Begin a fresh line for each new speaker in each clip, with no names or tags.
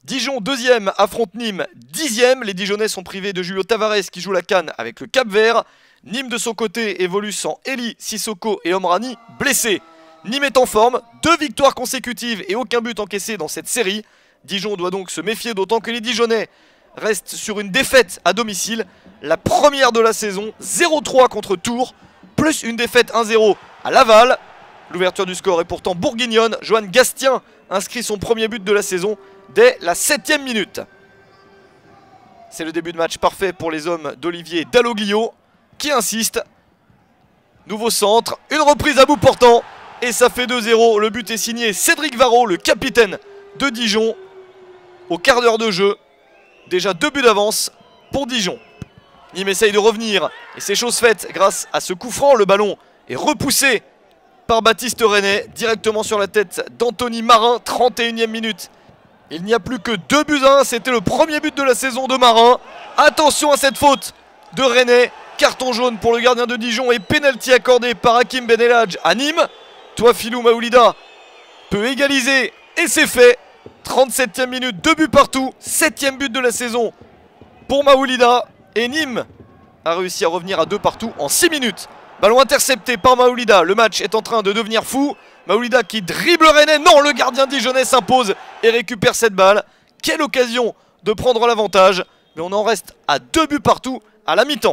Dijon 2e affronte Nîmes 10e. Les Dijonnais sont privés de Julio Tavares qui joue la CAN avec le Cap-Vert. Nîmes de son côté évolue sans Eli, Sissoko et Omrani blessés. Nîmes est en forme, 2 victoires consécutives et aucun but encaissé dans cette série. Dijon doit donc se méfier, d'autant que les Dijonnais restent sur une défaite à domicile. La première de la saison, 0-3 contre Tours, plus une défaite 1-0 à Laval. L'ouverture du score est pourtant bourguignonne. Johan Gastien inscrit son premier but de la saison dès la 7e minute. C'est le début de match parfait pour les hommes d'Olivier Dalloglio qui insiste. Nouveau centre, une reprise à bout portant et ça fait 2-0. Le but est signé Cédric Varro, le capitaine de Dijon. Au quart d'heure de jeu, déjà 2 buts d'avance pour Dijon. Nîmes essaye de revenir et c'est chose faite grâce à ce coup franc. Le ballon est repoussé par Baptiste René directement sur la tête d'Anthony Marin, 31e minute. Il n'y a plus que 2 buts à 1, c'était le premier but de la saison de Marin. Attention à cette faute de René, carton jaune pour le gardien de Dijon et pénalty accordé par Hakim Ben Elhadj à Nîmes. Touafilou Maoulida peut égaliser et c'est fait. 37e minute, 2 buts partout, 7e but de la saison pour Maoulida. Et Nîmes a réussi à revenir à 2 partout en 6 minutes. Ballon intercepté par Maoulida, le match est en train de devenir fou. Maoulida qui dribble René, non, le gardien dijonnais s'impose et récupère cette balle. Quelle occasion de prendre l'avantage, mais on en reste à 2 buts partout à la mi-temps.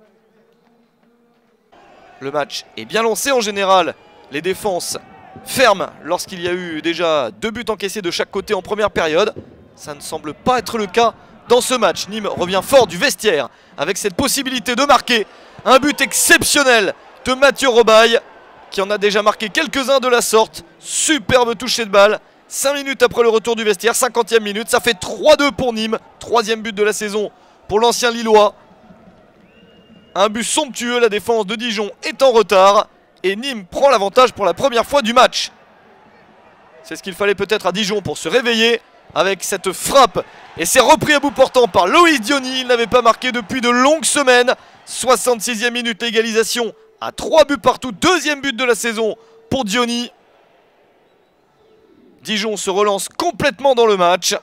Le match est bien lancé en général, les défenses ferment lorsqu'il y a eu déjà 2 buts encaissés de chaque côté en première période. Ça ne semble pas être le cas dans ce match. Nîmes revient fort du vestiaire avec cette possibilité de marquer. Un but exceptionnel de Mathieu Robaille qui en a déjà marqué quelques-uns de la sorte. Superbe toucher de balle. 5 minutes après le retour du vestiaire, 50e minute. Ça fait 3-2 pour Nîmes. 3e but de la saison pour l'ancien Lillois. Un but somptueux, la défense de Dijon est en retard. Et Nîmes prend l'avantage pour la première fois du match. C'est ce qu'il fallait peut-être à Dijon pour se réveiller avec cette frappe. Et c'est repris à bout portant par Loïs Diony. Il n'avait pas marqué depuis de longues semaines. 66e minute, l'égalisation à 3 buts partout. 2e but de la saison pour Diony. Dijon se relance complètement dans le match.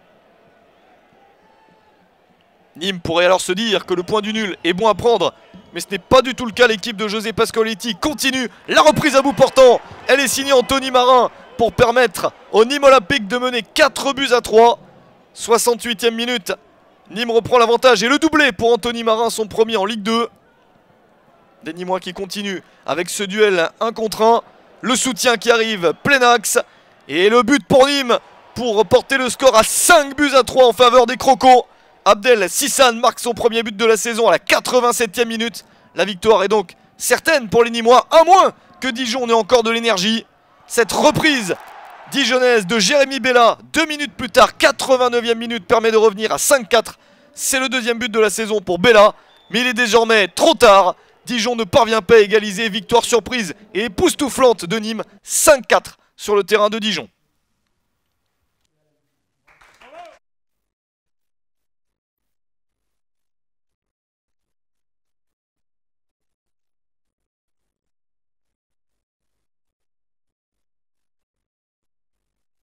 Nîmes pourrait alors se dire que le point du nul est bon à prendre. Mais ce n'est pas du tout le cas. L'équipe de José Pascoletti continue. La reprise à bout portant. Elle est signée Anthony Marin pour permettre au Nîmes Olympique de mener 4 buts à 3. 68e minute. Nîmes reprend l'avantage et le doublé pour Anthony Marin, son premier en Ligue 2. Des Nîmois qui continuent avec ce duel 1 contre 1. Le soutien qui arrive, plein axe. Et le but pour Nîmes pour porter le score à 5 buts à 3 en faveur des Crocos. Abdel Sissane marque son premier but de la saison à la 87e minute. La victoire est donc certaine pour les Nîmois, à moins que Dijon n'ait encore de l'énergie. Cette reprise dijonnaise de Jérémy Bella, 2 minutes plus tard, 89e minute, permet de revenir à 5-4. C'est le 2e but de la saison pour Bella, mais il est désormais trop tard. Dijon ne parvient pas à égaliser, victoire surprise et époustouflante de Nîmes, 5-4 sur le terrain de Dijon.